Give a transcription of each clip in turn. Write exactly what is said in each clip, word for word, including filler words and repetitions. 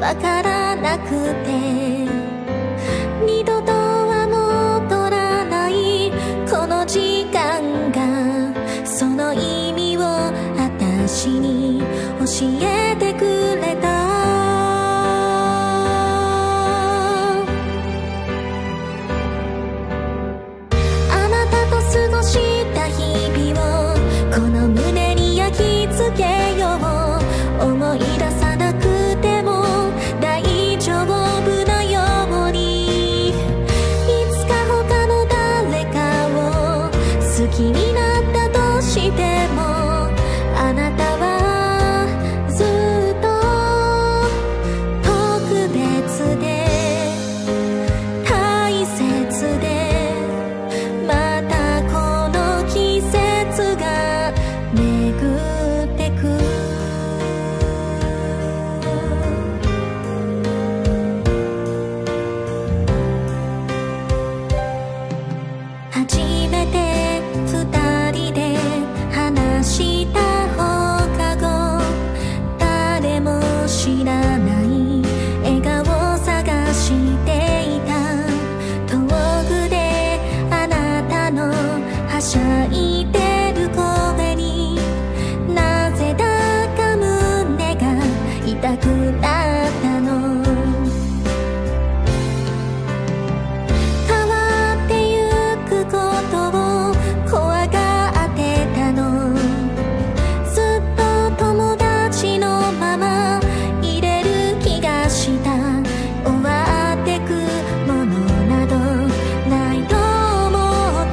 わからなくて、二度とは戻らないこの時間がその意味を私に教えてくれた。あなたと過ごした日々をこの胸に焼き付けよう。思い出さなくても大丈夫なように、いつか他の誰かを好きになったとしても、あなたはずっと特別で大切で、またこの季節が巡ってく。初めて二人で話した放課後、誰も知らない笑顔を探していた。遠くであなたのはしゃいでる声に、なぜだか胸が痛くなったの。変わってゆくことを怖がってたの。ずっと友達のままいれる気がした。終わってくものなどないと思った。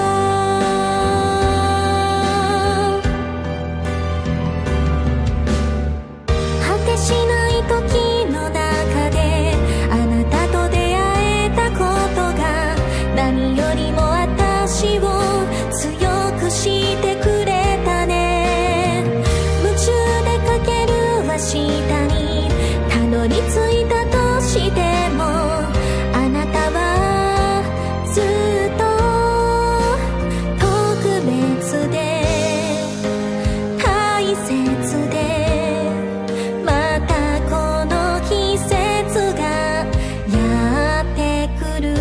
果てしない時の中であなたと出会えたことが、何よりも私を強くしてくれたね。夢中でかける明日にたどり着いたとしても、あなたはずっと特別で大切で、またこの季節がやってくる。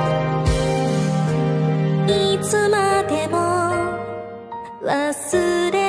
いつまでも忘れ